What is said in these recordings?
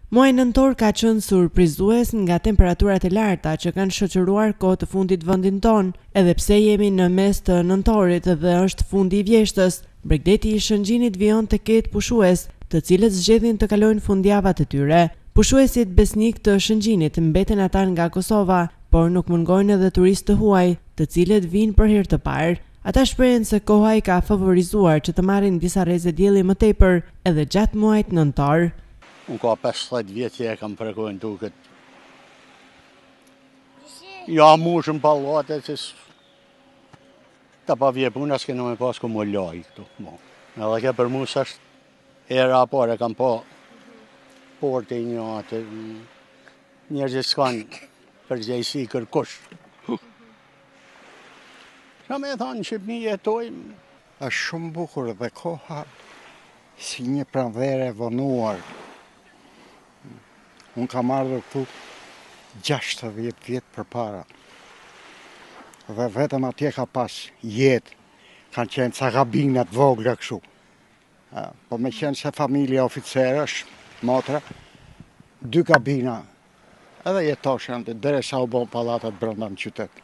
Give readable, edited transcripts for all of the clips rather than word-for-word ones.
Muaji nëntor ka qenë surprizues nga temperaturat e larta që kanë shoqëruar kohë të fundit vendin ton, edhe pse jemi në mes të nëntorit dhe është fundi i vjeshtes. Bregdeti i shëngjinit vijon të ketë pushues, të cilët zgjedhin të kalojnë fundjavat e tyre. Pushuesit besnik të shëngjinit mbeten ata nga Kosova, por nuk mungojnë edhe turistë të huaj, të cilët vinë për herë të parë. Ata shprehen se koha i ka favorizuar që të marrin disa rreze dielli më tepër edhe gjatë muajit nëntor. Unë ka 50 vjetë që e kam frekuentuar duket. Ja mushën pallate që ta pa vje puna s'kena me pas ku më laj këtu. Edhe ke për mu s'është era apare kam pa porte një atë njerëzit s'kanë përgjegjësi kërkush. Qa me thonë në Shqipni jetojmë. Është shumë bukur dhe koha si një pranvere vonuar. Unë kam ardhur këtu 60 vjetë përpara. Dhe vetëm atje ka pas jetë, kanë qenë ca gabinat vogla kështu. Po me qenë se familja oficerësh, motra, 2 kabina, edhe jetoshen të derisa u bon pallatat brenda në qytet.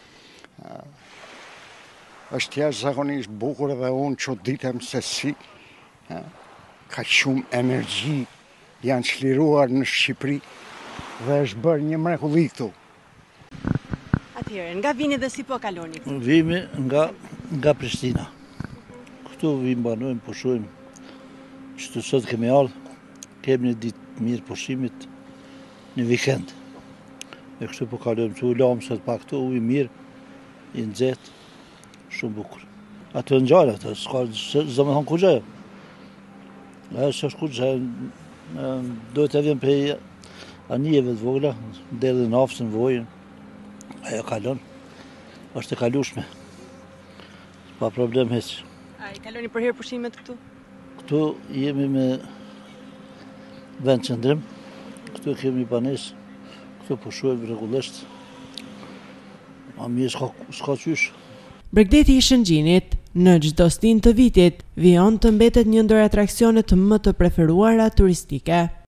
Është jashtëzakonisht bukur dhe unë çuditem se si ka shumë energji janë çliruar në Shqipëri dhe është bërë një mrekulli këtu. Atëherë, nga vini dhe si po kaloni? Vimi nga Prishtina. Këtu vim banojmë, pushojmë. Që sot kemi ardhur, kemi një ditë mirë pushimit, një vikend. E kështu po kalojmë, që u lamë sot pa këtu, u i mirë, i nxehtë, shumë bukur. Atë në gjallë, atë, s'do me thonë ku gjë. S'është ku gjë, dojtë të vjen prej anijeve të vogla, derdhe në afsën, vojën, ajo kalon, është e kalushme, pa problem heq. A i kaloni për herë pushimet këtu? Këtu jemi me vend qëndrim, këtu kemi një banesë, këtu pushojmë rregullisht, ma mirë s'ka qysh. Bregdeti i shëngjinit, në çdo stinë të vitit, vijon të mbetet një ndër atraksionet më të preferuara turistike.